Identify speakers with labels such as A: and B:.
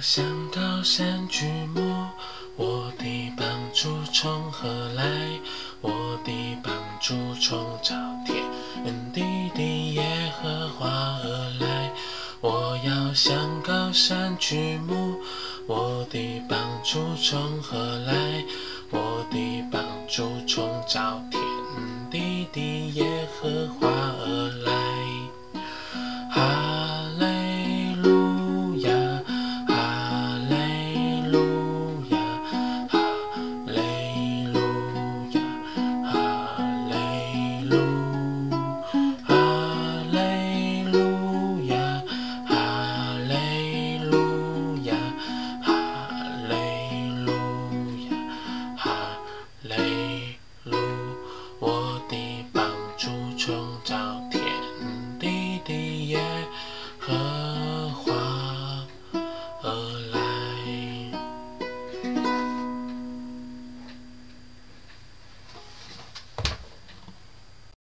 A: 向高山举目，我的帮助从何来？我的帮助从造天地的耶和华而来。我要向高山举目，我的帮助从何来？我的帮助从造天地的耶和华